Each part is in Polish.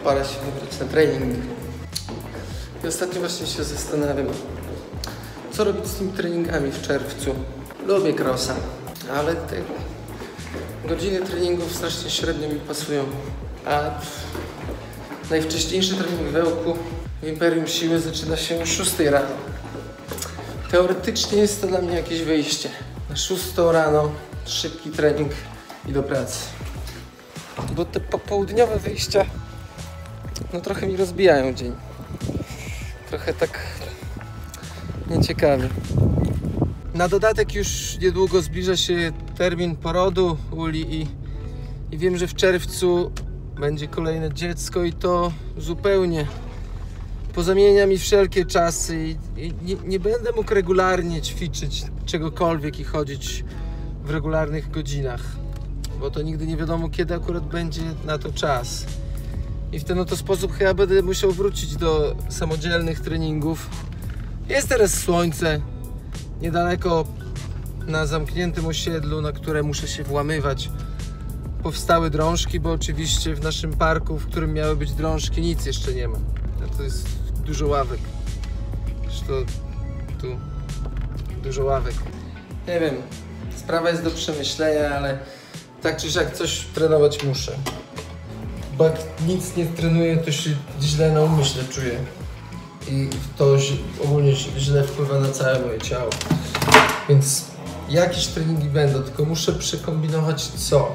pora się wybrać na trening. I ostatnio właśnie się zastanawiam, co robić z tymi treningami w czerwcu. Lubię crossa, ale te godziny treningów strasznie średnio mi pasują. A najwcześniejszy trening w Ełku w Imperium Siły zaczyna się o 6 rano. Teoretycznie jest to dla mnie jakieś wyjście. Na 6 rano szybki trening i do pracy. Bo te popołudniowe wyjścia no trochę mi rozbijają dzień. Trochę tak nieciekawie. Na dodatek już niedługo zbliża się termin porodu Uli i wiem, że w czerwcu będzie kolejne dziecko i to zupełnie pozamienia mi wszelkie czasy i nie będę mógł regularnie ćwiczyć czegokolwiek i chodzić w regularnych godzinach, bo to nigdy nie wiadomo, kiedy akurat będzie na to czas. I w ten oto sposób chyba będę musiał wrócić do samodzielnych treningów. Jest teraz słońce, niedaleko na zamkniętym osiedlu, na które muszę się włamywać. Powstały drążki, bo oczywiście w naszym parku, w którym miały być drążki, nic jeszcze nie ma. A to jest dużo ławek. Zresztą tu dużo ławek. Nie wiem, sprawa jest do przemyślenia, ale tak czy siak coś trenować muszę. Bo jak nic nie trenuję, to się źle na umyśle czuję. I to ogólnie źle wpływa na całe moje ciało. Więc jakieś treningi będą, tylko muszę przekombinować co.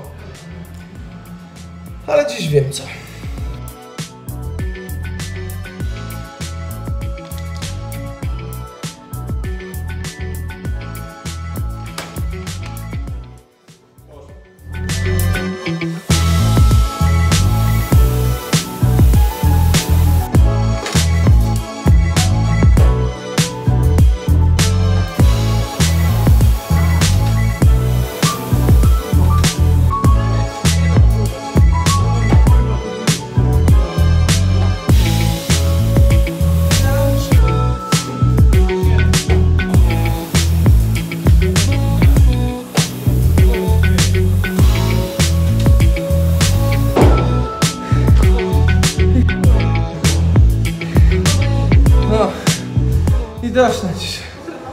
Ale dziś wiem co. Dość na dzisiaj.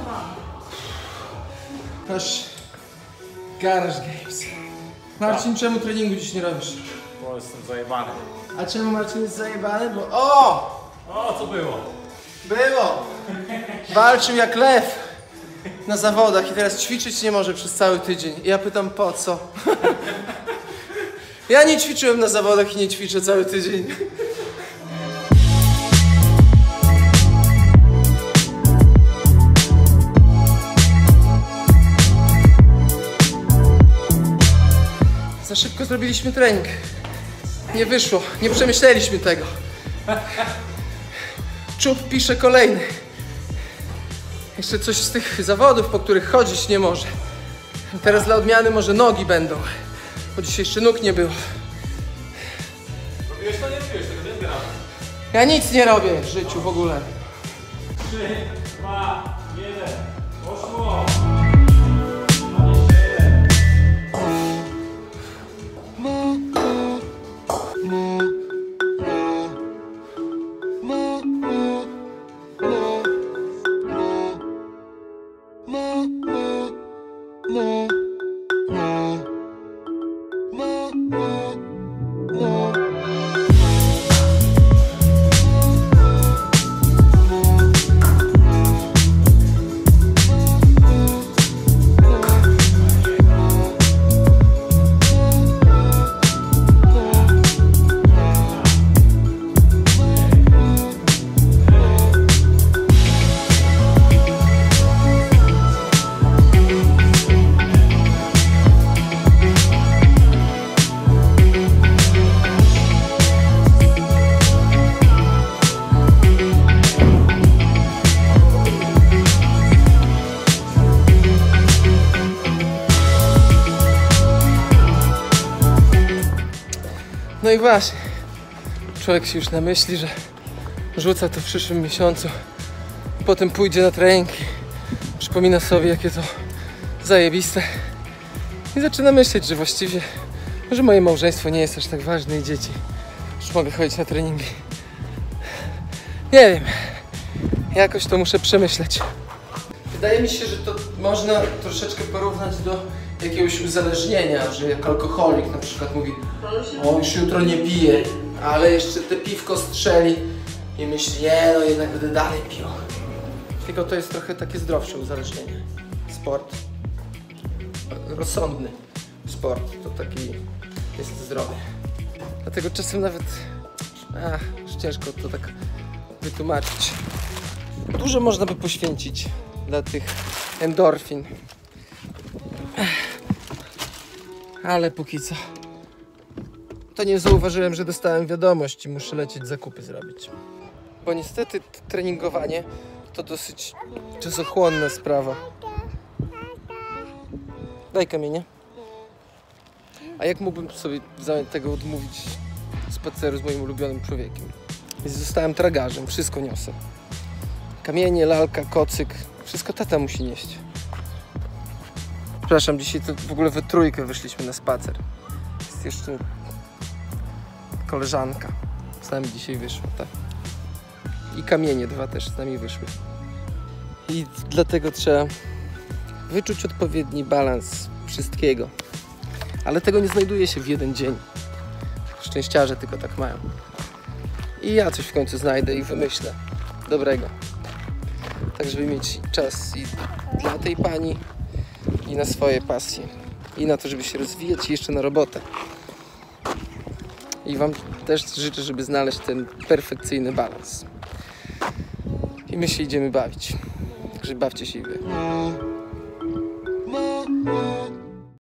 Aż Garage Games. Marcin, czemu treningu dziś nie robisz? Bo jestem zajebany. A czemu Marcin jest zajebany? Bo o! Co było? Było! Walczył jak lew na zawodach i teraz ćwiczyć nie może przez cały tydzień. I ja pytam po co? Ja nie ćwiczyłem na zawodach i nie ćwiczę cały tydzień. Za szybko zrobiliśmy trening. Nie wyszło, nie przemyśleliśmy tego. Czub pisze kolejny. Jeszcze coś z tych zawodów, po których chodzić nie może. Teraz dla odmiany może nogi będą, bo dzisiaj jeszcze nóg nie było. Robiłeś to, nie robiłeś tego, nie zbieramy. Ja nic nie robię w życiu w ogóle. 3, 2, 1, poszło! No i właśnie, człowiek się już namyśli, że rzuca to w przyszłym miesiącu, potem pójdzie na treningi, przypomina sobie, jakie to zajebiste i zaczyna myśleć, że właściwie, że moje małżeństwo nie jest aż tak ważne i dzieci. już mogę chodzić na treningi. Nie wiem, jakoś to muszę przemyśleć. Wydaje mi się, że to można troszeczkę porównać do jakiegoś uzależnienia, że jak alkoholik na przykład mówi: o, już jutro nie piję, ale jeszcze te piwko strzeli i myśli: nie, no jednak będę dalej pił. Tylko to jest trochę takie zdrowsze uzależnienie. Sport, rozsądny sport, to taki jest zdrowy. Dlatego czasem nawet już ciężko to tak wytłumaczyć. Dużo można by poświęcić dla tych endorfin. Ale póki co to nie zauważyłem, że dostałem wiadomość i muszę lecieć zakupy zrobić. Bo niestety treningowanie to dosyć czasochłonna sprawa. Daj kamienie. A jak mógłbym sobie zamiast tego odmówić spaceru z moim ulubionym człowiekiem? Więc zostałem tragarzem, wszystko niosę. Kamienie, lalka, kocyk, wszystko tata musi nieść. Przepraszam, dzisiaj to w ogóle we trójkę wyszliśmy na spacer. Jest jeszcze koleżanka. Z nami dzisiaj wyszła, tak. I kamienie 2 też z nami wyszły. I dlatego trzeba wyczuć odpowiedni balans wszystkiego. Ale tego nie znajduje się w jeden dzień. Szczęściarze tylko tak mają. I ja coś w końcu znajdę i wymyślę dobrego. Tak, żeby mieć czas i dla tej pani, i na swoje pasje. I na to, żeby się rozwijać, i jeszcze na robotę. I wam też życzę, żeby znaleźć ten perfekcyjny balans. I my się idziemy bawić. Także bawcie się i wy.